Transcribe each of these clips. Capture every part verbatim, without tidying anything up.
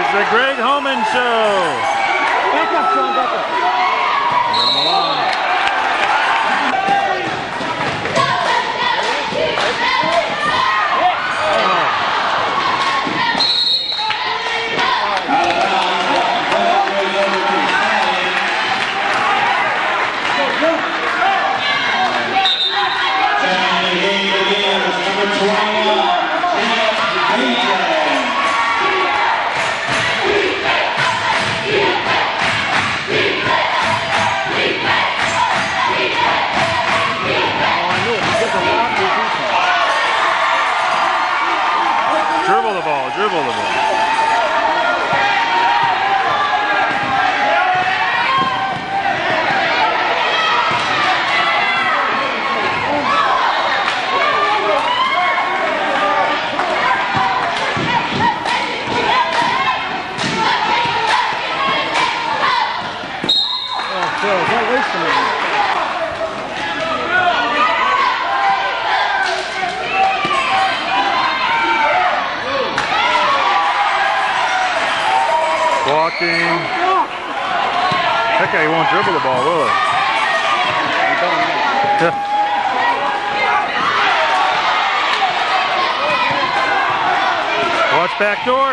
the Greg Homan Show. Back up, Sean, back up. Get him along. Dribble the ball, dribble the ball. Oh, Phil, don't waste a minute. Walking. That guy won't dribble the ball, will he? Yeah. Watch back door.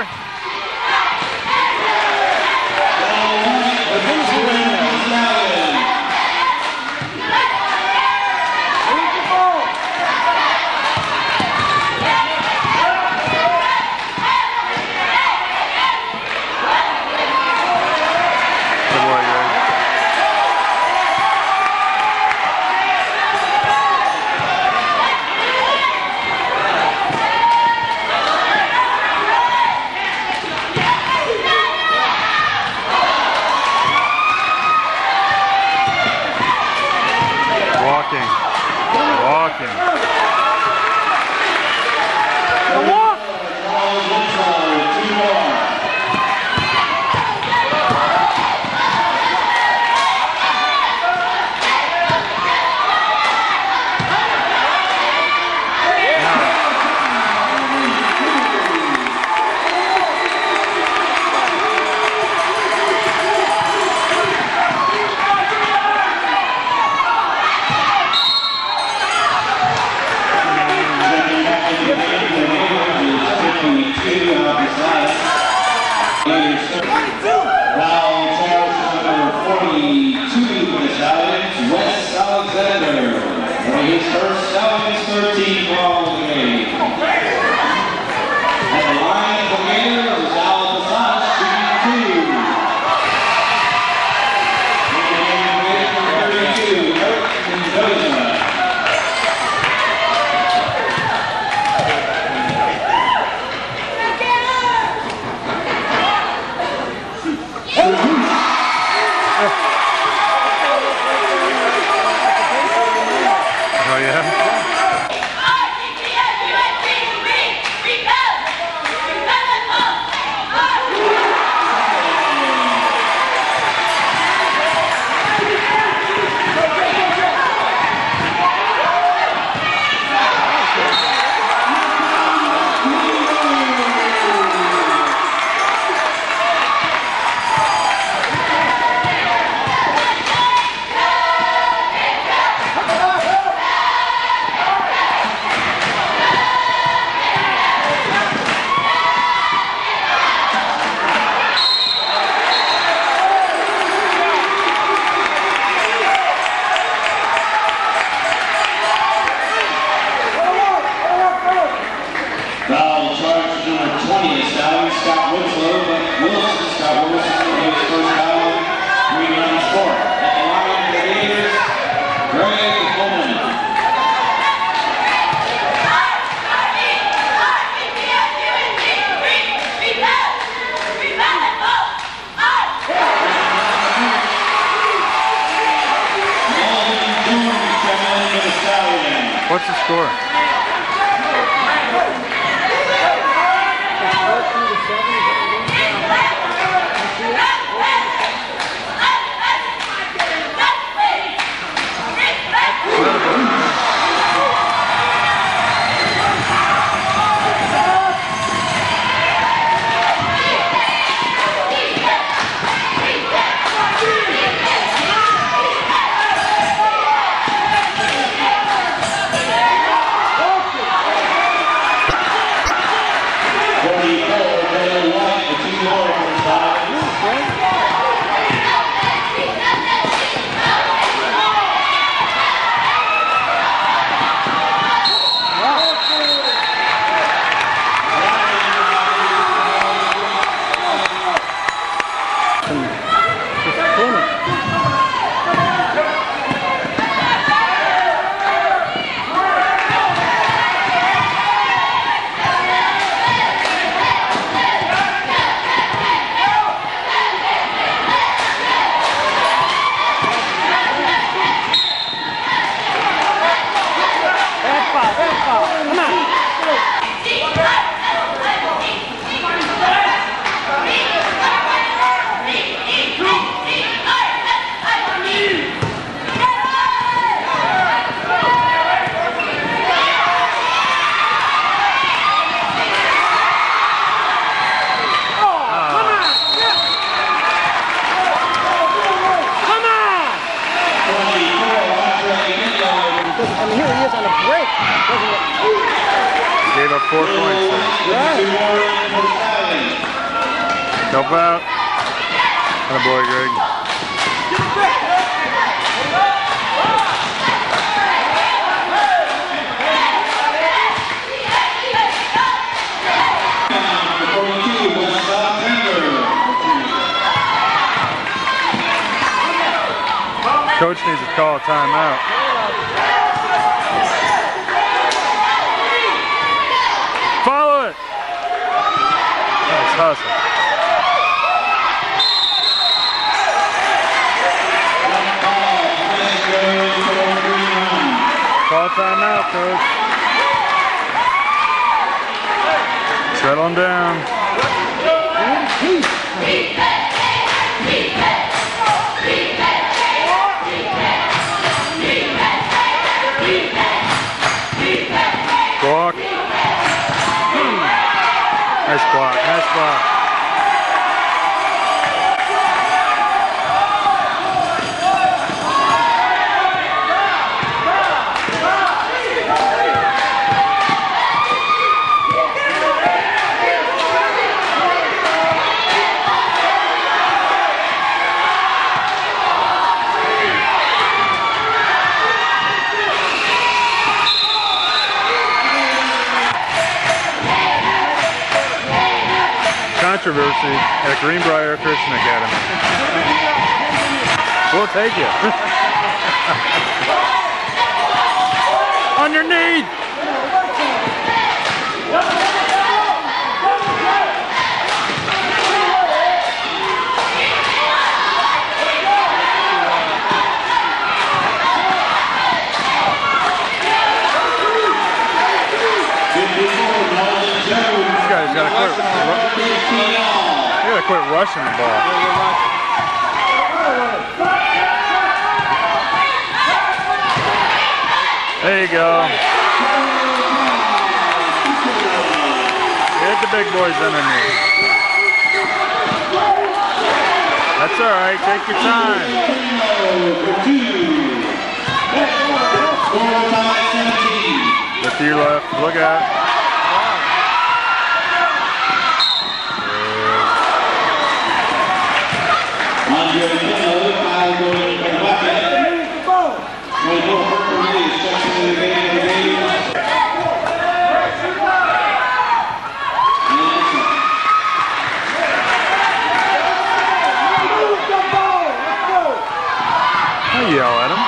Walking. Walking. Walk! His first Stallions thirteen ball of the game. At the line of the game is Al Passage, shooting two. In the game, thirty-two, Eric Mendoza. Oh yeah? Foul charge number twenty is Stallion Scott Winslow, but Wilson, Scott Wilson, his first foul, three runs four. At the line for the Gators, Greg Homan. What's the score? It's fourteen to seven. four points. Two more in for Stallions. Help out. Atta boy, Greg. Coach needs to call a timeout. Follow it. Nice hustle. Call timeout, coach. Settle him down. Block. Nice block, nice block. Controversy at Greenbrier Christian Academy. We'll take you. On your knee. This guy's got to quit. You gotta quit rushing the ball. There you go. Get the big boys underneath. That's all right. Take your time. Look to your left. Look out. Don't yell at him.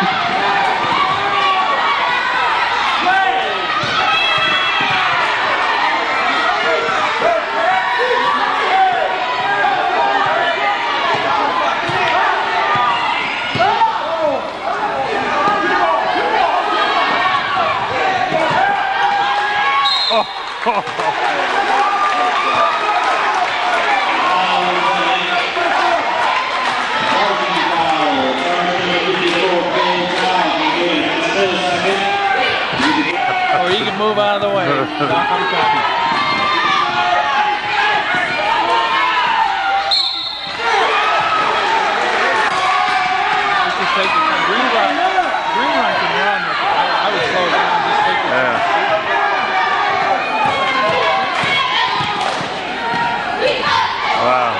Or you can move out of the way. I'm copy. Just take the green line. Green line can run. I would slow down. Just take the Yeah. Wow.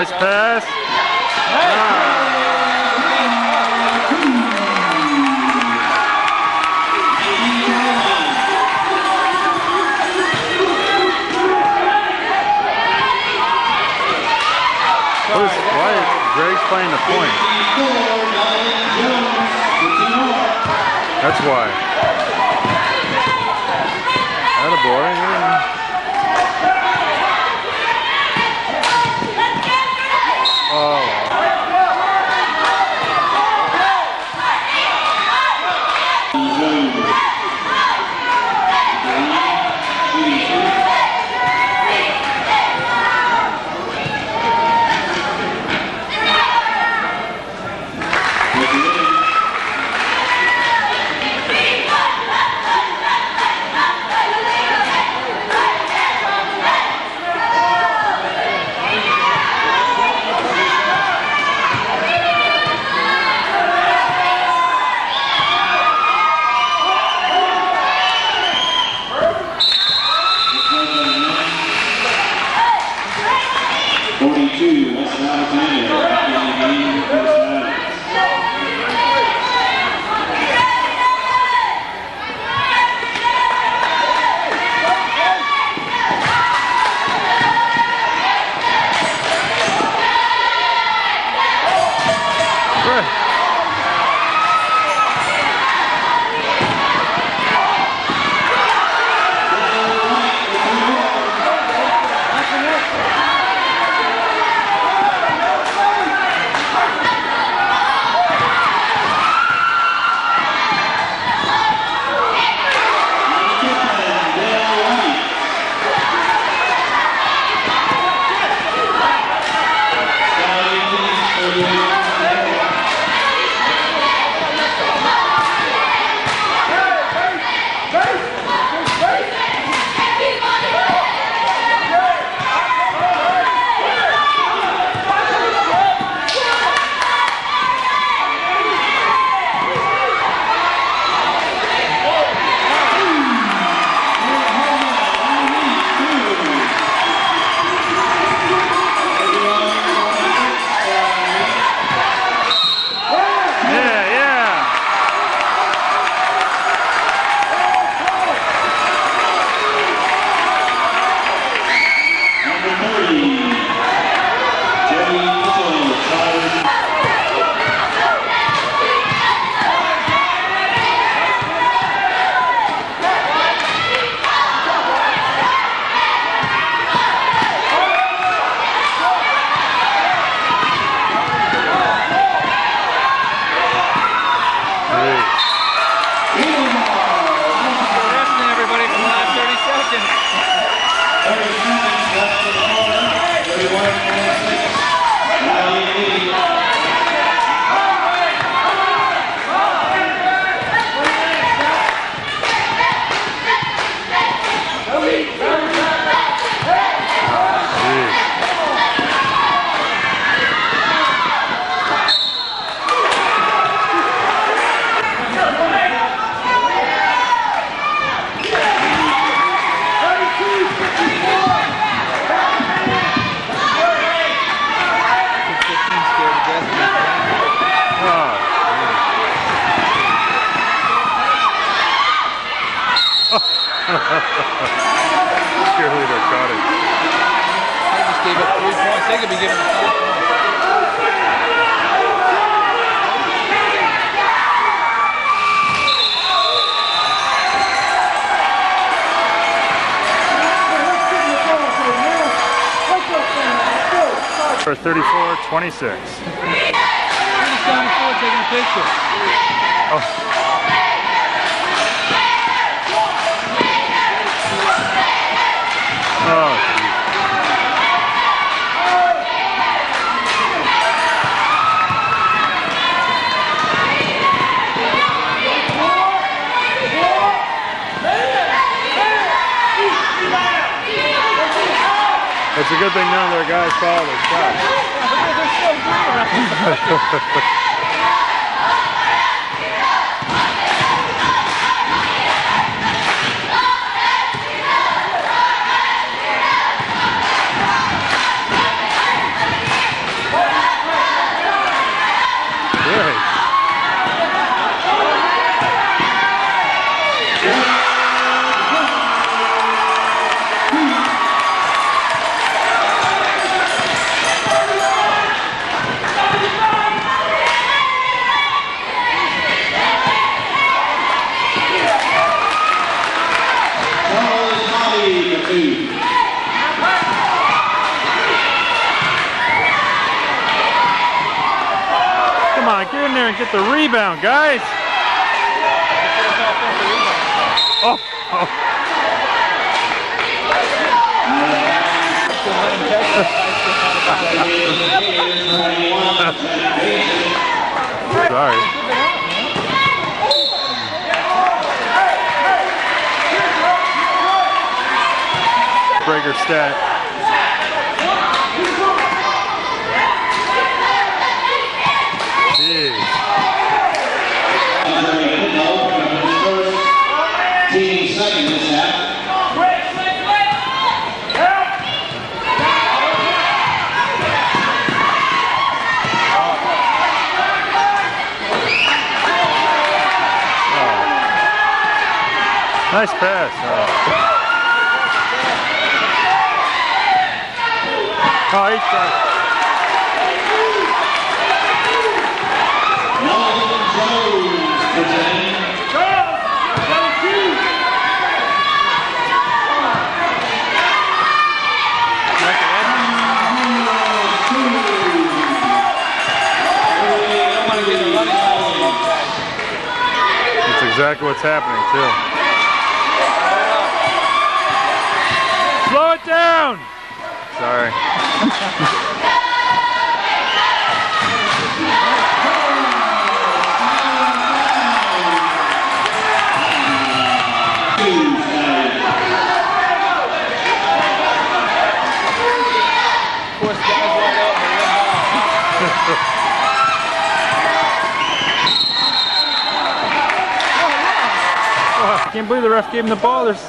Nice pass. What is, why is Greg's playing the point? That's why. Attaboy, yeah. Oh. forty-two, West Alexander, back in the game, West Cheerleader caught it. They just gave up three points. They could be giving them five points. For thirty-four twenty-six. He's down the floor taking a picture. Oh. Oh, it's a good thing none of their guys call their shots. on, get in there and get the rebound, guys. Oh, oh. Sorry. Breaker stat. Jeez. Team second this half. Nice pass. Oh, oh he's trying. Melvin Jones presenting. That's exactly what's happening too. Slow it down! Sorry. Oh, I can't believe the ref gave him the ball. There's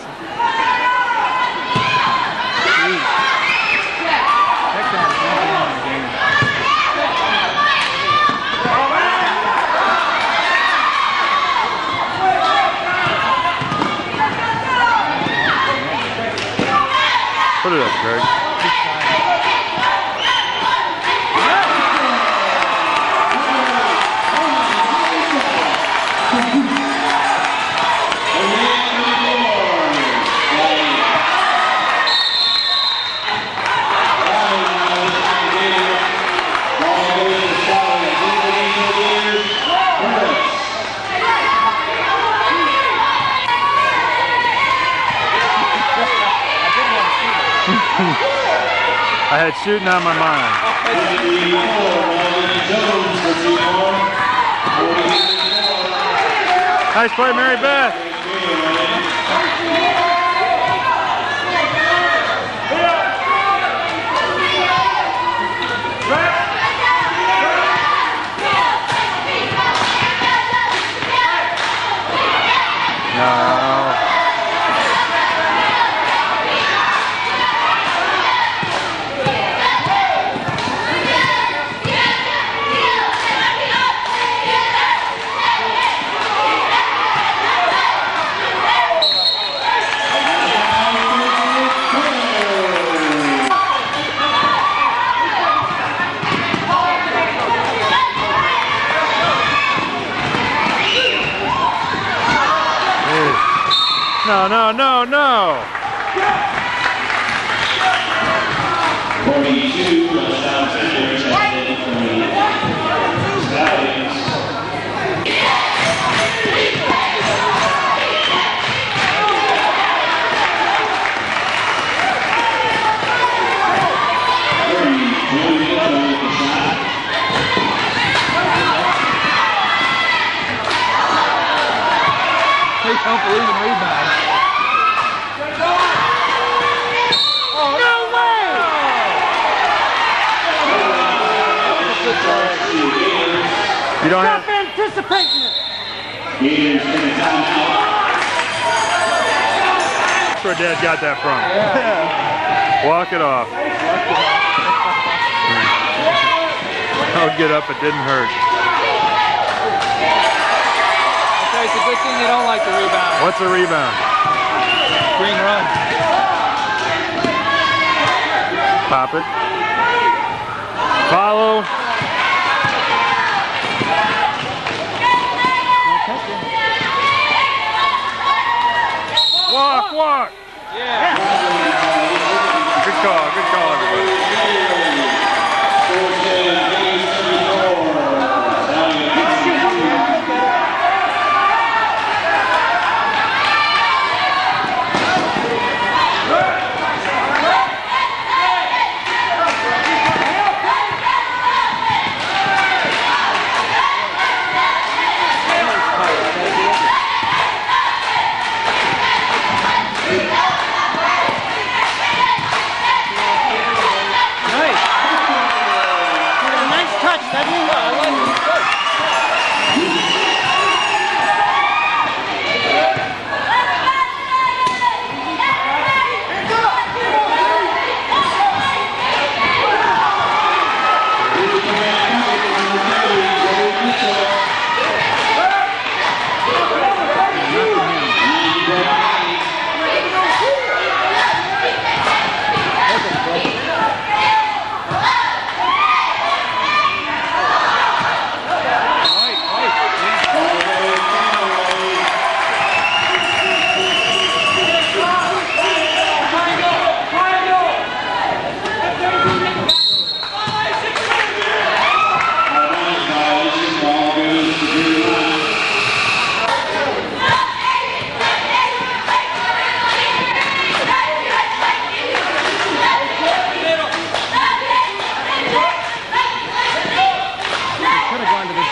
Put it up, Greg. I had shooting on my mind. Nice play, Mary Beth. No. No, no, no, no. forty-two touchdown centers for the Stallions. They don't believe in rebounds. You don't Stop have anticipating it. Gators in a timeout. That's where Dad got that from. Yeah. Walk it off. I'll get up, it didn't hurt. Okay, it's a good thing they don't like the rebound. What's a rebound? Green run. Pop it. Follow. Walk, walk. Yeah. Good call, good call, everybody. Four, seven, eight, thirty-four.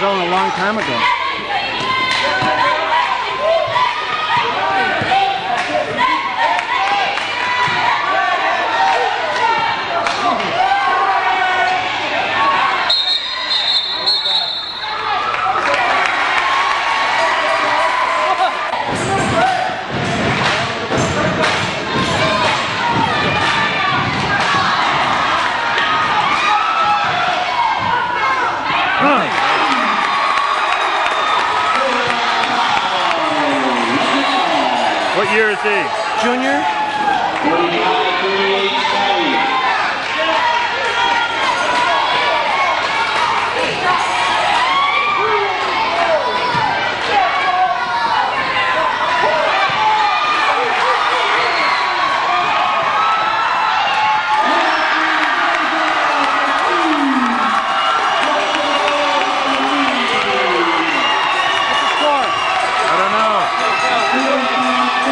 zone a long time ago. What year is he? Junior? forty-five thirty-eight Stallions. I don't know.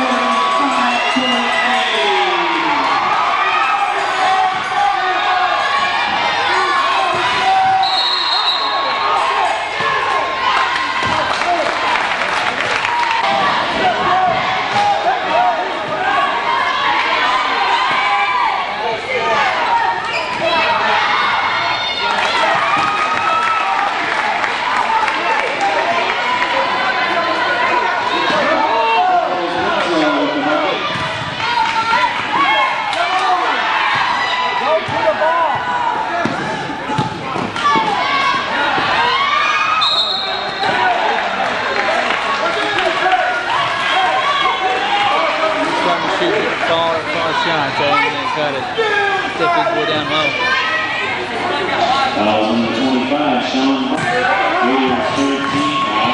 Shine, so he didn't cut it. Step his way down low. Fouls number twenty-five, Sean Williams, thirteen now.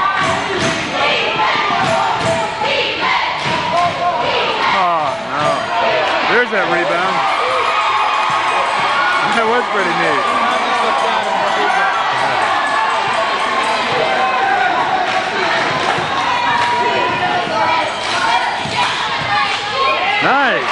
Oh, no. There's that rebound. That was pretty neat. Nice.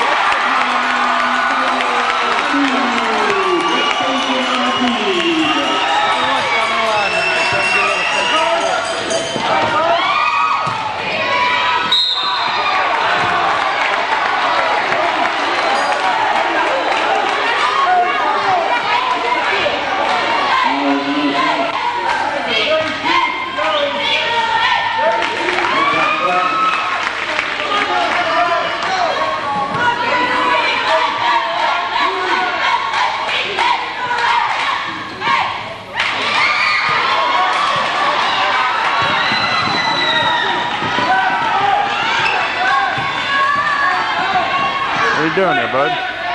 What are you doing there, bud?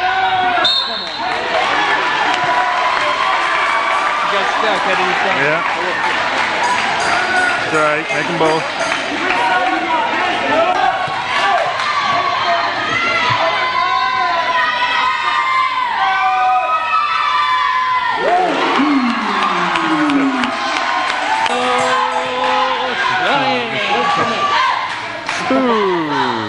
You got stuck, how do you think? Yeah. That's all right. Make them both. Ooh.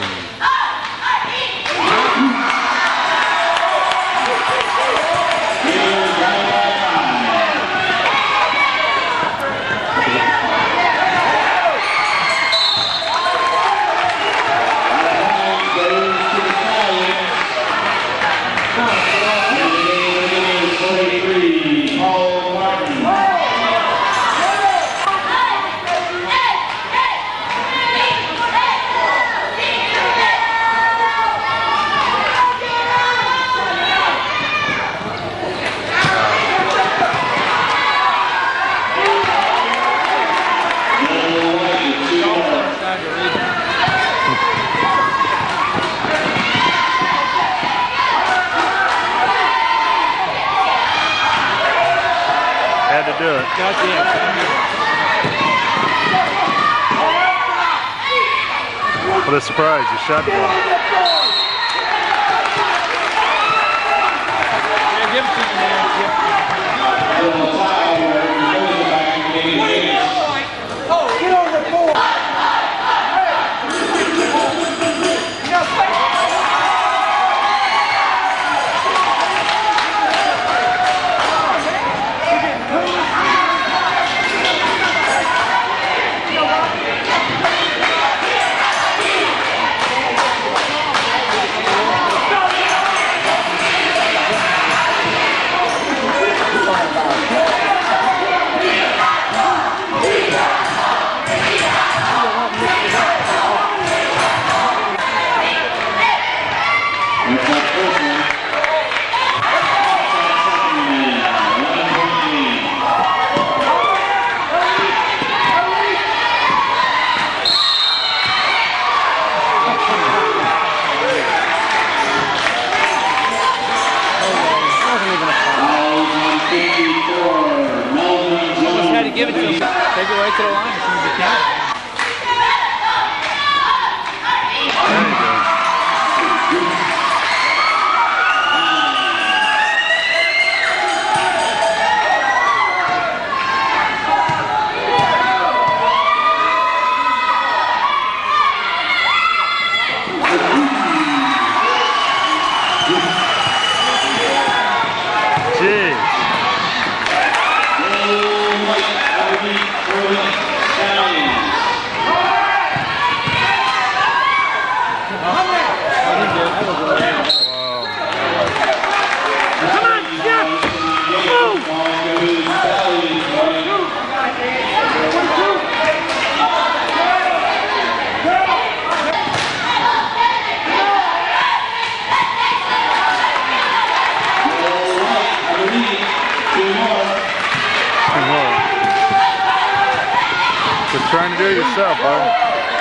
Had to do it. What a surprise, you shot the ball. Yeah, give it to me, man. Get on the board! give it to him. Take it right to the line as soon as you can. There you go. Just trying to do it yourself, bud.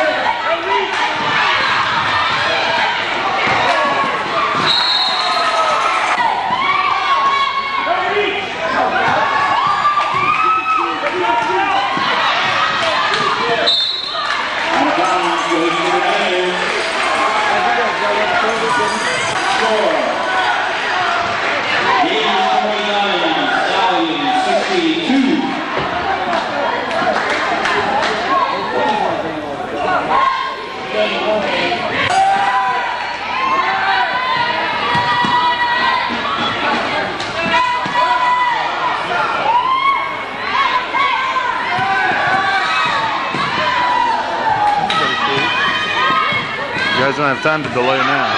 You guys don't have time to delay now.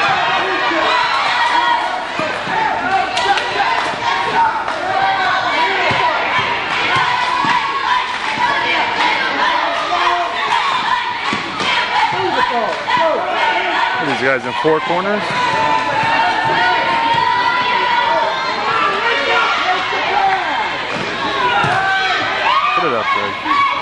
These guys in four corners. Put it up there.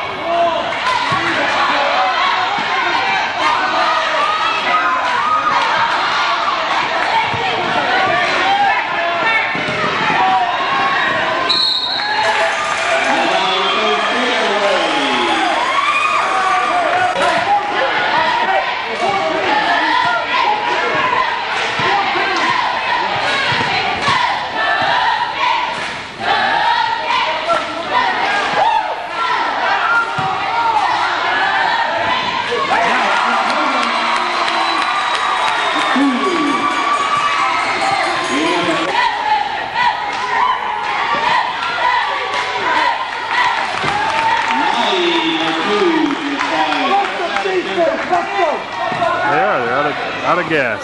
They are, they're out of, out of gas.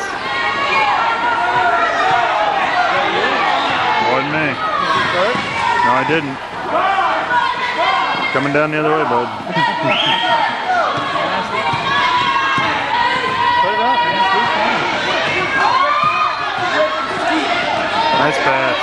Wasn't me. No, I didn't. Coming down the other way, bud. Put it up, man. Nice pass.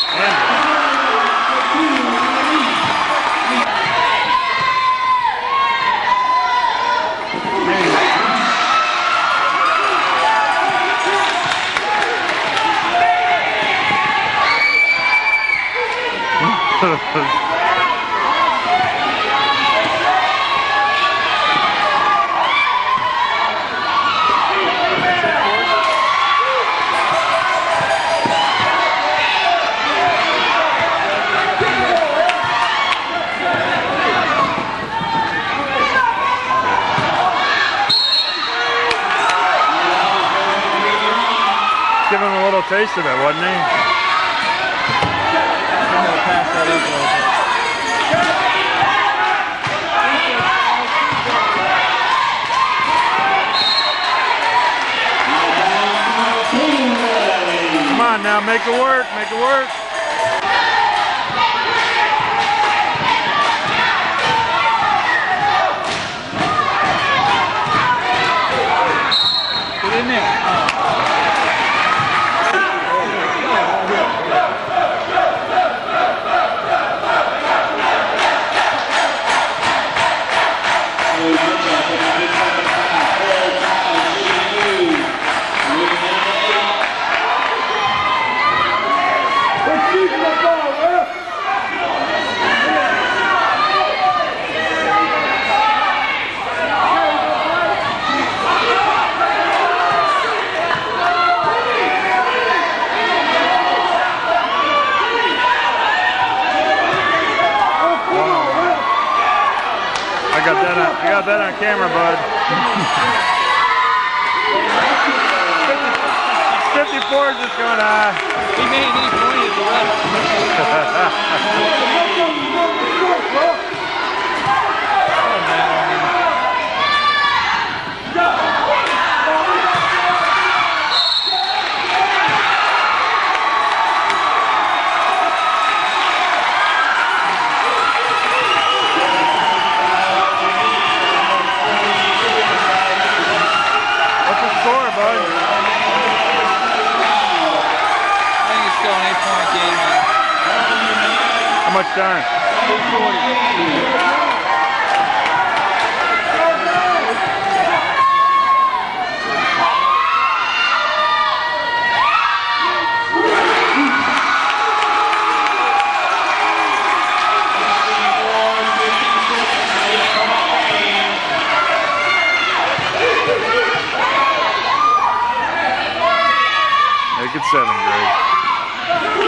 Give him a little taste of it, wasn't he? I'm gonna pass that up a little bit. Come on now, make it work, make it work. Get in there. We're got that on, I got that on camera, bud. fifty-four is just going on. He made these pointed to What's the score, bud? still an eight-point game, man. How much time? two forty. Make it seven, Greg.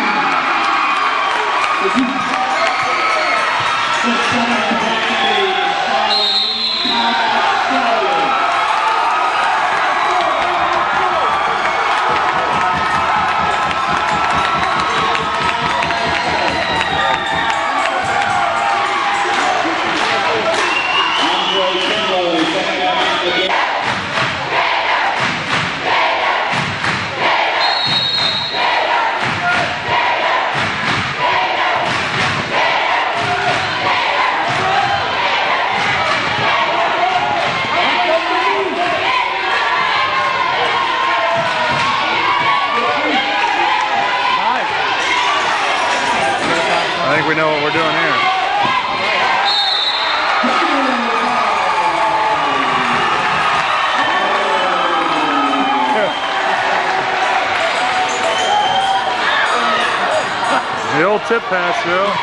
I think we know what we're doing here. The old tip pass, Phil.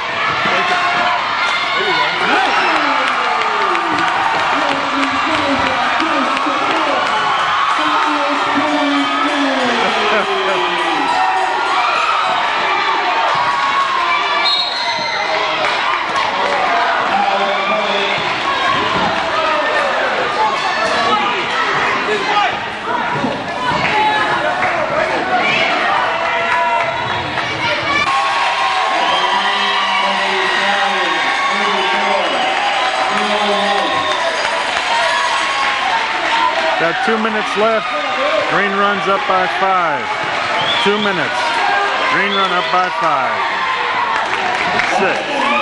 Got two minutes left. Green runs up by five. Two minutes. Green run up by five. Six.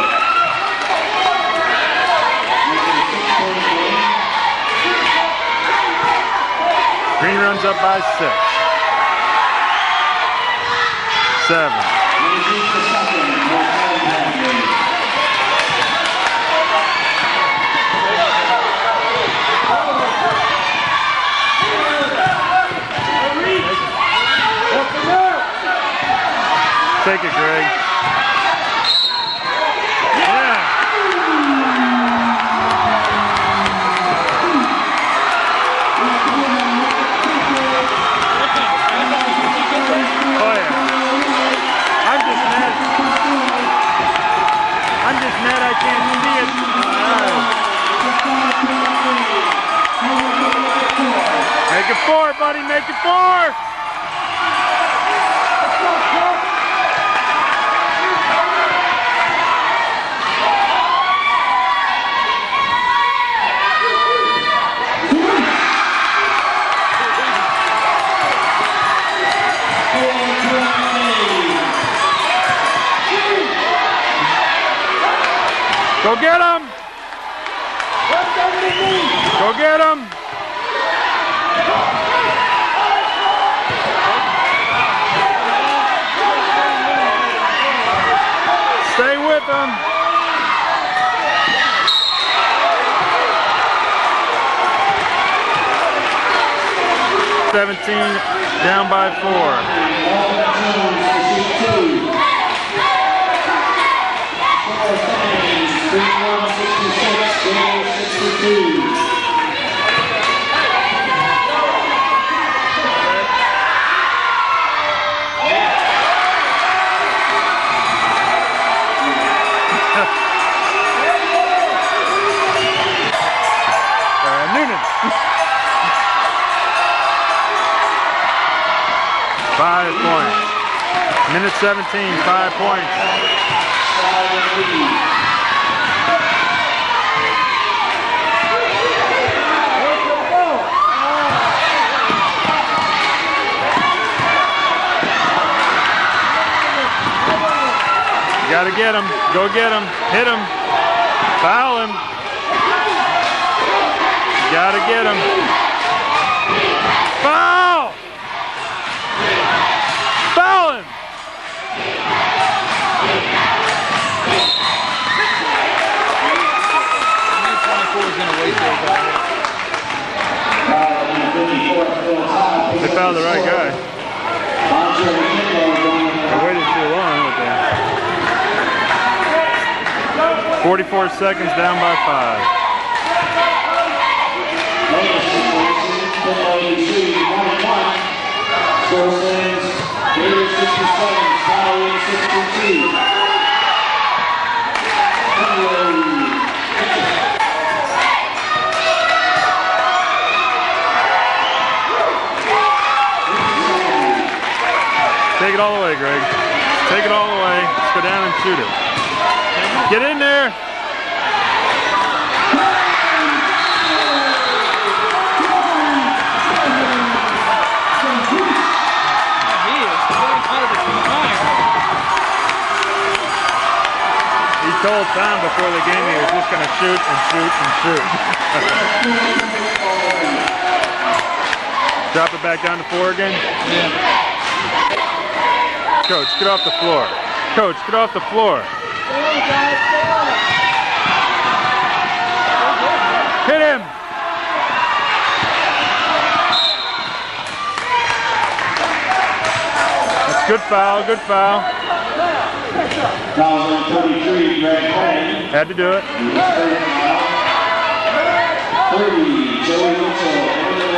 Green runs up by six. Seven. Take it, Greg. Yeah. Oh yeah. I'm just mad. I'm just mad I can't see it. All right. Make it four, buddy. Make it four. Go get him! Go get him! Stay with him! seventeen down by four. Five points. Minute seventeen, five points. You gotta get him. Go get him. Hit him. Foul him. You gotta get him. Foul! Foul him! They found the right guy. They waited too long with that. forty-four seconds, down by five. Score stands Gators sixty-seven, Skyline sixty-two. Take it all the way, Greg. Take it all the way. Let's go down and shoot it. Get in there. He told Tom before the game he was just going to shoot and shoot and shoot. Drop it back down to four again? Yeah. Coach, get off the floor. Coach, get off the floor. Hit him! That's good foul, good foul. Foul zone thirty-three, Greg Payne. Had to do it. thirty, Joey Mitchell.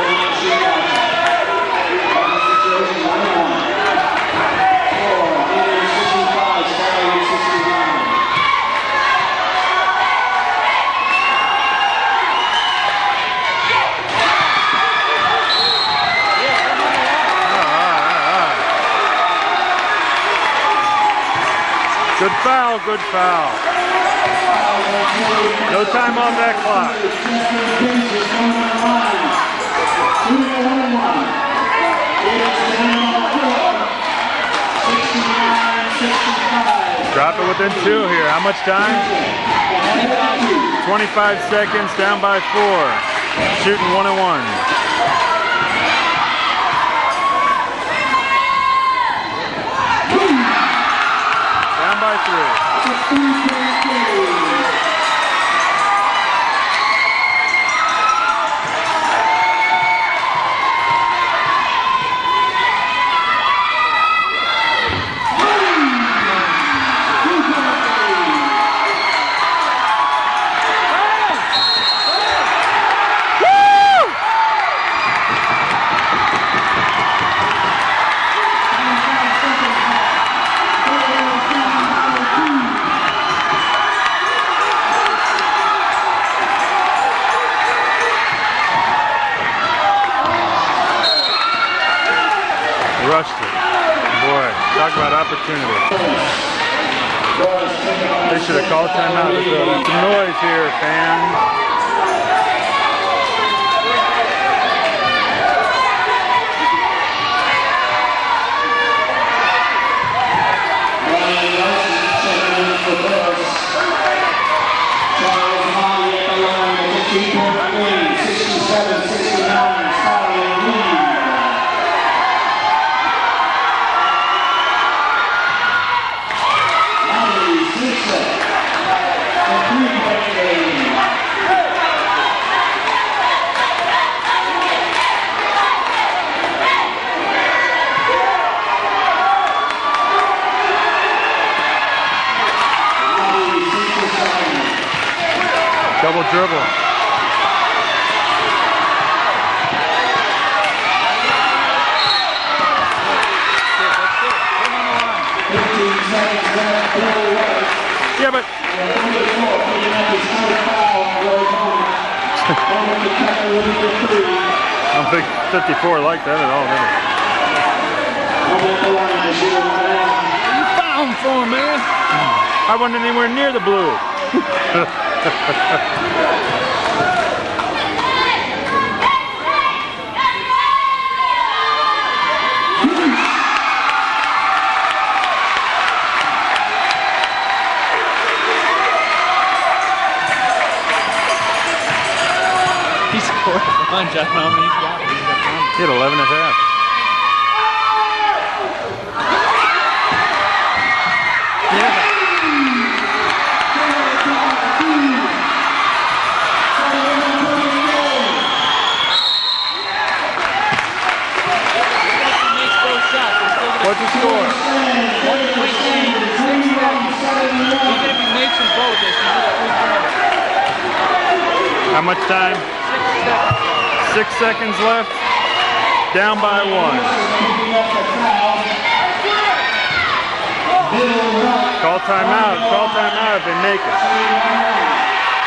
Good foul, good foul. No time on that clock. Drop it within two here. How much time? twenty-five seconds, down by four. Shooting one and one. By three. Rushed it. Boy, talk about opportunity. They should have called timeout to throw that. Some noise here, fans. sixty-seven sixty-nine, Skyline lead. Double dribble. Yeah, but I don't think fifty-four liked that at all, did it? You found for him, man. I wasn't anywhere near the blue. He scored a bunch. I don't know how many he's got. He's got some. He had eleven and a half. What's the score? one point eight, six seconds. Even if he makes them both, it's just three points. How much time? Six seconds. Six seconds left. Down by one. Call timeout. Call timeout if they make it.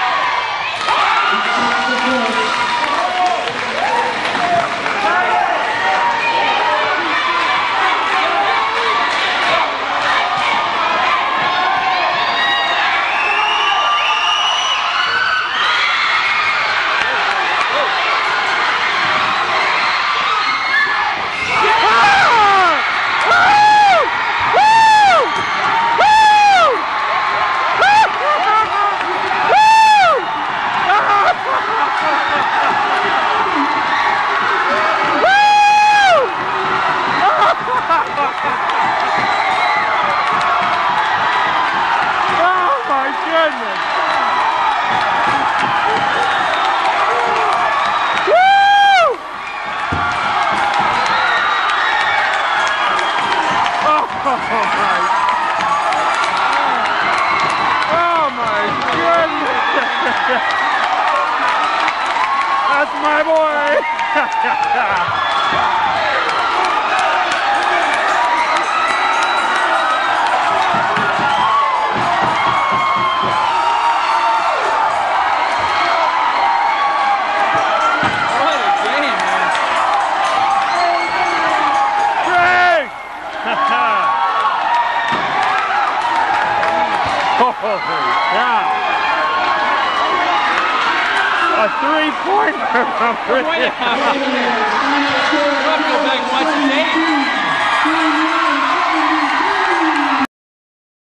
That's my boy! What a game, man. Greg! Holy cow! A three-pointer from Wait a minute. We'll have to go back and watch the tape.